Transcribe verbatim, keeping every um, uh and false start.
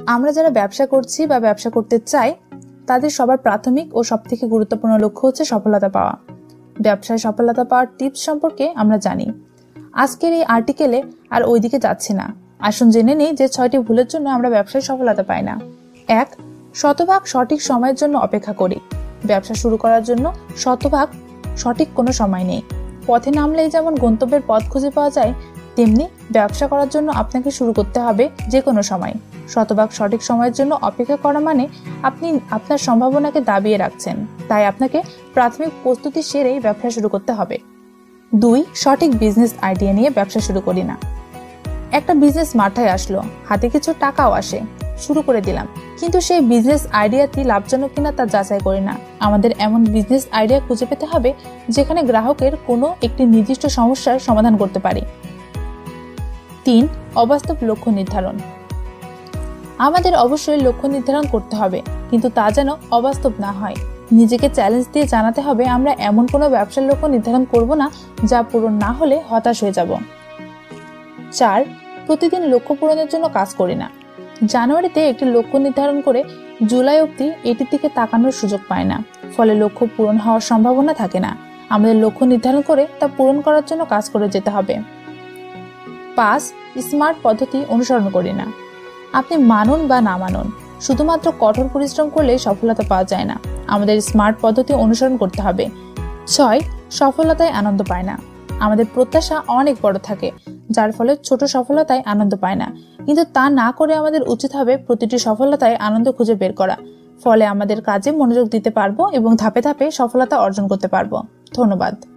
আমরা যারা ব্যবসা করছি বা ব্যবসা করতে চাই তাদের সবার প্রাথমিক ও সবথেকে গুরুত্বপূর্ণ লক্ষ্য হচ্ছে সফলতা পাওয়া। ব্যবসায় সফলতা পাওয়ার টিপস সম্পর্কে আমরা জানি। আজকের এই আর্টিকেলে আর ওইদিকে যাচ্ছি না, আসুন জেনে নেই যে ছয়টি ভুলের জন্য আমরা ব্যবসায় সফলতা পাই না। এক, শতভাগ সঠিক সময়ের জন্য অপেক্ষা করি। ব্যবসা শুরু করার জন্য শতভাগ সঠিক কোনো সময় নেই। পথে নামলেই যেমন গন্তব্যের পথ খুঁজে পাওয়া যায়, তেমনি ব্যবসা করার জন্য আপনাকে শুরু করতে হবে যে কোনো সময়। শতভাগ সঠিক সময়ের জন্য অপেক্ষা করা মানে আপনি আপনার সম্ভাবনাকে দাবিয়ে রাখছেন। তাই আপনাকে প্রাথমিক প্রস্তুতি সেরেই ব্যবসা শুরু করতে হবে। দুই, সঠিক বিজনেস আইডিয়া নিয়ে ব্যবসা শুরু করি না। একটা বিজনেস মাথায় আসলো, হাতে কিছু টাকাও আসে, শুরু করে দিলাম, কিন্তু সেই বিজনেস আইডিয়াটি লাভজনক কিনা তা যাচাই করি না। আমাদের এমন বিজনেস আইডিয়া খুঁজে পেতে হবে যেখানে গ্রাহকের কোনো একটি নির্দিষ্ট সমস্যার সমাধান করতে পারি। তিন, অবাস্তব লক্ষ্য নির্ধারণ। আমাদের অবশ্যই লক্ষ্য নির্ধারণ করতে হবে, কিন্তু তা যেন অবাস্তব না হয়। নিজেকে চ্যালেঞ্জ দিয়ে জানাতে হবে আমরা এমন কোনো ব্যবসার লক্ষ্য নির্ধারণ করব না যা পূরণ না হলে হতাশ হয়ে যাব। চার, প্রতিদিন লক্ষ্য পূরণের জন্য কাজ করি না। জানুয়ারিতে একটি লক্ষ্য নির্ধারণ করে জুলাই অবধি এটির দিকে তাকানোর সুযোগ পায় না, ফলে লক্ষ্য পূরণ হওয়ার সম্ভাবনা থাকে না। আমাদের লক্ষ্য নির্ধারণ করে তা পূরণ করার জন্য কাজ করে যেতে হবে। পাঁচ, স্মার্ট পদ্ধতি অনুসরণ করি না। আপনি মানুন বা না মানুন, শুধুমাত্র কঠোর পরিশ্রম করলে সফলতা পাওয়া যায় না, আমাদের স্মার্ট পদ্ধতি অনুসরণ করতে হবে। ছয়, সফলতায় আনন্দ পায় না। আমাদের প্রত্যাশা অনেক বড় থাকে, যার ফলে ছোট সফলতায় আনন্দ পায় না, কিন্তু তা না করে আমাদের উচিত হবে প্রতিটি সফলতায় আনন্দ খুঁজে বের করা। ফলে আমাদের কাজে মনোযোগ দিতে পারবো এবং ধাপে ধাপে সফলতা অর্জন করতে পারবো। ধন্যবাদ।